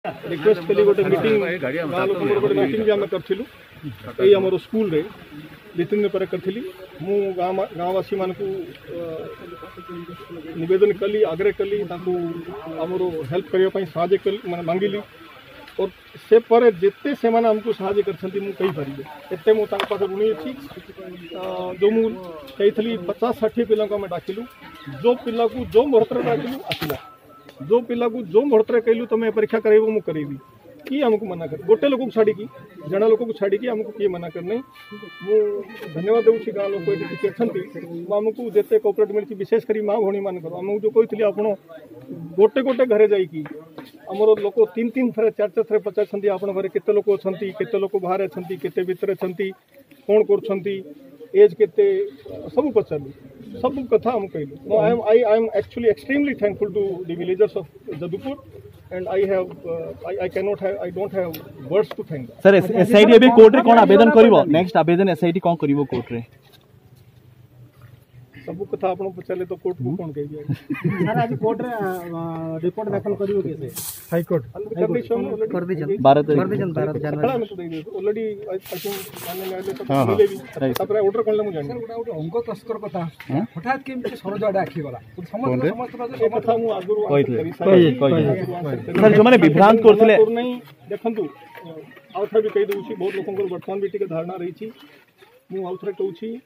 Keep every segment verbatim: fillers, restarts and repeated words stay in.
request कली गोटे meeting गाँ लोक गोटे मीटिंग भी आम करूँ ये आम स्कूल रे दु तीन दिन पर करी मु गाँववासी मान नवेदन कली आग्रह कली आमर हेल्प करने साहय कली मैं मांगिली और से पर जिते से आमको साहय करें एत मुझे ऋणी अच्छी जो मुझे कही पचास षाठी पिला डाकिलु जो पिला को जो मुहूर्त डाकिलु आसला जो पिला को जो मुहूर्त कहलु तुम परीक्षा करेबो मु करेबी किए आमको मना कर गोटे लोक छाड़ी जना लोक छाड़ी आमको किए मना करना मु धन्यवाद दूसरी गाँव लोक ये अच्छा आमको जिते कोअपरेट मिली विशेषकर माँ भौणी मान आमको जो कहती आप गोटे गोटे घरे जाइकी आमर लोक तीन तीन थर चार चार थर पचार आप घरे केते लोक अच्छा केते लोक बाहर अच्छा केते भितर अच्छा कौन कर एज केते सब पचारू सब कथा हम कहलु I am I I am actually extremely thankful to the villagers of Jadupur and I have uh, I, I cannot have I don't have words to thank sir S I T अभी court रे कोन आवेदन करिवो next आवेदन S I T कोन करिवो court रे सब कथा आपण पचाले तो कोर्ट को कोन कहबी सर आज कोर्ट रे रिपोर्ट दाखल करिवो केसे हाई कोर्ट कर दे जन बारह कर दे जन बारह जनवरी में तो दे दे ऑलरेडी आई थिंक माने ले तो मिले भी तापर ऑर्डर कोन ले मु जानि सर गोटा अंक तस्कर कथा हठात केमति सरज आडा आखि गला समस्त समस्त ए कथा मु आगुरु कहि कहि सर जो माने विभ्रांत करथिले नहीं देखंतु आउथरा भी कहि दउछि बहुत लोकन वर्तमान भी टिके धारणा रही छी मु आउथरा कहउछि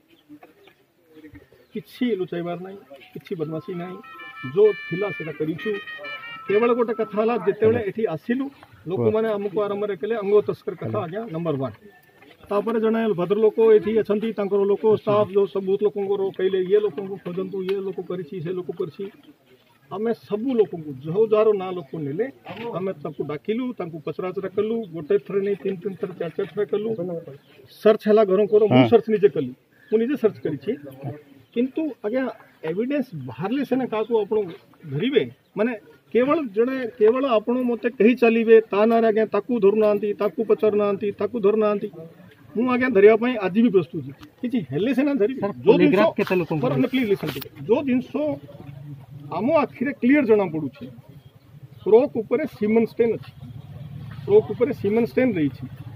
किसी लुचाइबार ना कि बदमाशी ना जो थिला सेटा करिछु केवल गोटे कथा है जितेबले एठी आसिलु लोक मैंने आमको आरंभ कले अंग तस्कर कथा आज्ञा नंबर वन तापर जड़े भद्र लोक ये अच्छा लोक स्टाफ जो सब बहुत लोक कहले ये लोक खोजतु ये लोक कर लोक कर आम सबू लोक जो जार ना लोक नेले आम डाकिलु पचराचरा कलु गोटे थर नहीं तीन तीन थर चार चार थर कलु सर्च है घर को सर्च निजे कली मुझे सर्च करी किंतु आज्ञा एविडेंस बाहर से क्या धरवे माने केवल जड़े केवल आपण मत कही चलिए ता ना आज्ञा ताकू धरुना ताकू पचारुना ताकू धरुना मु आज्ञा धरवाई आज भी प्रस्तुत किसी हेले से ना धरी जो प्लीज लिसन जो जिनस आम आखिरे क्लीयर जना पड़ू फ्रॉक उपरे सीमेंट स्टेन अच्छी फ्रॉक उपरे सीमेंट स्टेन रही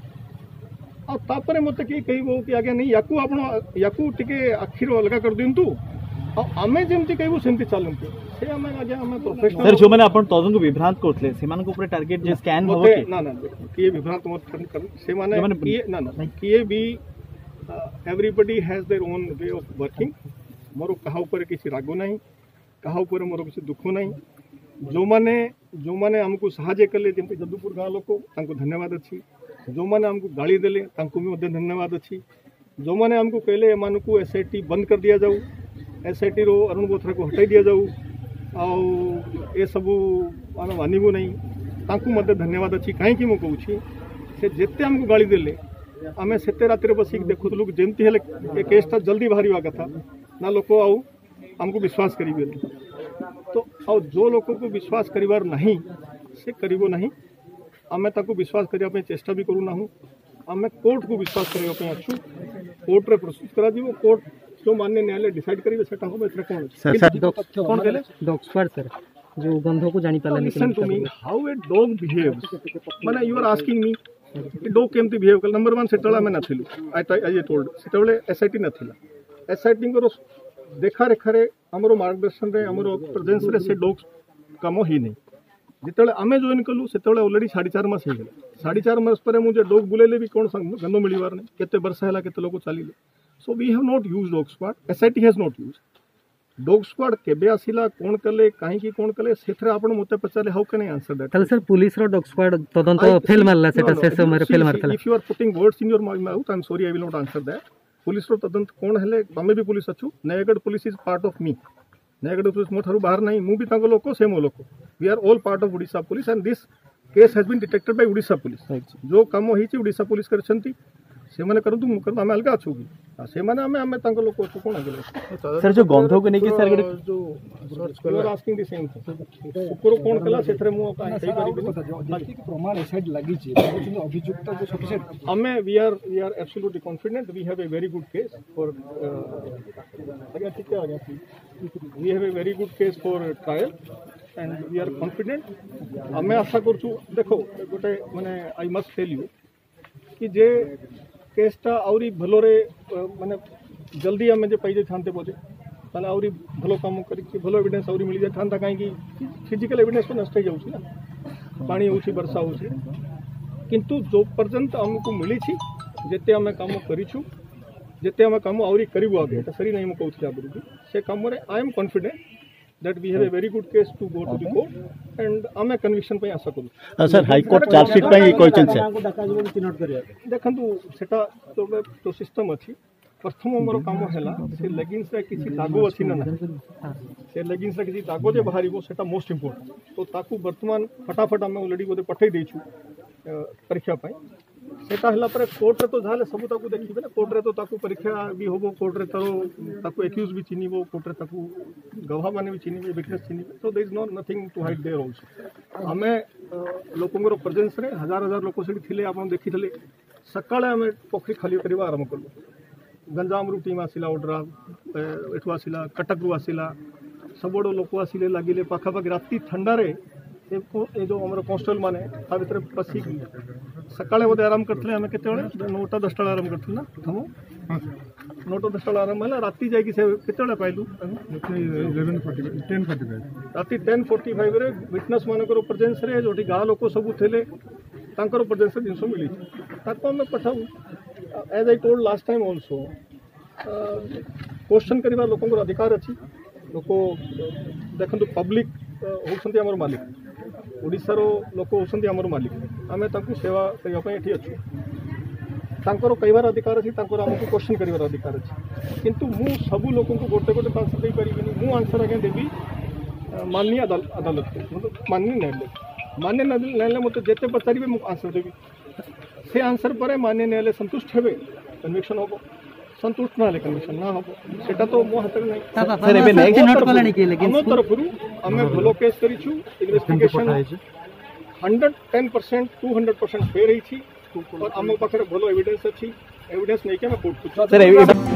आपर मत किए कह कि आज्ञा नहीं याकू आप याकू टिके आखिर अलग कर दिंतु आम जमी कहूँ सेमती चलते से आम आज्ञा आम प्रोफेशनल सर जो मैंने अपन तदन को विभ्रांत करथले से मान को ऊपर टारगेट जे स्कैन हो कि ना ना किए विभ्रांत मत कर से माने किए ना ना किए भी everybody has their own way of working more कहा ऊपर किसी राग नहीं कहा ऊपर मोर किसी दुख नहीं जो माने जो माने हमको साहाय्य कले जमती जदुपुर गाँव लोक तांको धन्यवाद अच्छी जो मैंने हमको गाड़ी देले तांको भी धन्यवाद अच्छी जो मैंने हमको कहले एमान को एस आई टी बंद कर दिया जाऊ एस आई टी रो अरुण बोथरा को हटाई दिया जाऊ आ ये सब आम मानबू नहीं तांको मत धन्यवाद अच्छी कहीं मुझे कहूँ से जिते हमको गाड़ी देले आम से रातिर बसिक देखुलु जमती है केसटा जल्दी बाहर कथा ना लोक आउ आमको विश्वास करेंगे तो आ जो लोक को विश्वास करिवार नहीं से करिवो नहीं आम ताको विश्वास करने चेष्टा भी करूना हूँ आम कोर्ट को विश्वास करने अच्छु कोर्ट रे प्रस्तुत करा दिबो कोर्ट जो मान्य न्यायालय डिसाइड करिवे सेटा हो एथरे कोन कोन कहले डॉग स्क्वाड सर जो गंधो को जानि पाला listen to me how a dog behaves माने you are asking me dog केमती बिहेव कर नंबर वन सेटला में नथिलु आई आई टोल्ड सेतबेले एसआईटी नथिला एसआईटी को देखा रेखारे हमरो मार्गदर्शन रे हमरो प्रेजेंस रे से डॉग काम ही नहीं जिते आम जॉइन कलु से ऑलरेडी साढ़े चार मास हो गला साढ़े चार मास पर मुझे डॉग बुलेले भी कौन गंध मिलवार नहीं केते वर्ष है केते लोग चलिले so we have not use dog squad SIT has not use dog squad केबे आसिला कौन कले काहे की कौन कले सेथरे आपण मते पचाले how can I answer that तले सर पुलिस रो डॉग स्क्वाड तदंत फेल मारला सेटा से समय फेल मारला if you are putting words in your mouth I am sorry I will not answer that police रो तदंत कौन हेले तमे भी पुलिस अछु Nayagarh police is part of me Nayagarh police मो थारु बाहर नहीं मु भी तांको लोक से मो लोक we are all part of Odisha police and this case has been detected by Odisha police जो काम होईची ओडिशा पुलिस करछंती से माने करंतु मु करन आमे अलगा अछु की से माने आमे आमे तांको लोक अछु कोन गेले सर जो गंधो को नेकी सर जो you are asking the same सुकुरो कोन कला सेथरे मु काई सही करिबे बाकी के प्रमाण एसेट लागी छी अभियुक्त जो सफिशिएंट आमे we are we are absolutely confident we have a very good case for आगे ठीक है आगे we have a very good case for trial and we are confident आमे आशा करछु देखो गोटे माने आई मस्ट टेल यू कि जे केसटा आउरी भलोरे माने जल्दी आमे जे पाई जे थांते बोजे ताले आउरी भलो काम करी भलो एविडेंस आउरी मिली जाय थांता काहे कि फिजिकल एविडेंस तो नष्ट हो जाउछि ना पानी होछि वर्षा होछि किंतु जो पर्यंत हमको मिली छी जेते आमे काम करिछु जेते आमे काम आउरी करिबो आगे त सरी नहीं म कहउछि आगु से काम रे I am confident that we have a very good case to go to the court and आमे कन्विक्शन पे आशा करू सर हाई कोर्ट चार्जशीट पे कहछन से देखंतु सेटा तो तो सिस्टम अछि प्रथम मोर काम हैला से लेगिंग्स रे किछि दागो अछि ना से लेगिंग्स रे किछि दागो जे बाहरिबो सेटा मोस्ट इंपोर्टेंट तो ताकू वर्तमान फटाफट आमे ऑलरेडी बोते पठै देछु परीक्षा पाई सेटा हला पर कोर्ट रे तो झाले सब ताकू देखिबे ना कोर्ट रे तो ताकू परीक्षा भी होबो कोर्ट रे तो ताकू एक्यूज भी चिनिबो कोर्ट रे ताकू गवाह माने भी चिनिबे विटनेस चिनिबे तो there is no nothing to hide there also हमें लोकंगर प्रेजेंस रे हजार हजार लोक सेठी थिले आपण देखिथले सकाळे हमें पोखरी खाली करबा आरंभ करलो गंजाम रु टीम आसिला ओड्रा एठु आसिला कटक रु आसिला सबोडो लोक आसिले लागिले पाखा पाखी राती ठंडा रे ए जो हमर कांस्टेबल माने ता भीतर पसी सकाळे बोधे आराम करथले हमें केते बेले नौटा दसटा आराम करथले ना हम नौटा दसटा आराम होला राती जाई कि से केते बेले पाइलु eleven forty ten forty five राती टेन फोर्टी फाइव रे विटनेस मानकर प्रेजेंस रे जोठी गा लोक सब थिले तांकर प्रेजेंस रे जिंसो मिली ताको हम पठाऊ as I told last time also question करबा लोकंकर अधिकार अछि लोक देखंतु पब्लिक होउछन्ती हमर मालिक ओडिसा रो लोक होउछन्ती हमर मालिक आमे ताकू सेवा करबा पय एठी अछु तांकर कहबार अधिकार अछि तांकर हमकु क्वेश्चन करबार अधिकार अछि किंतु मु सब लोकन को गोटे गोटे आंसर दे परिबिनी मु आंसर आगे देबी माननीय अदालत को मतलब माननीय न्यायालय माननीय न्यायालय मते जेते पचारिबे मु आंसर देबी से आंसर पर माननीय न्यायालय संतुष्ट हेबे कन्विक्शन होबो संतुष्ट ना कन्विक्शन ना होबो सेटा तो मो हाथ में नहीं सर एबे नेक्स्ट नोट कलानी के लेकिन हम तरफरु हमें भलो केस करिछु investigation one hundred ten percent two hundred percent फेर रही छी और हम पाखरे भलो एविडेंस अछि एविडेंस नै के हम कोर्ट सर